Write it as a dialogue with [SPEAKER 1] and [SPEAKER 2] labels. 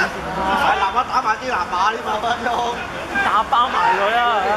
[SPEAKER 1] 係南丫打埋啲南馬添嘛分鐘，
[SPEAKER 2] 打包埋佢啊！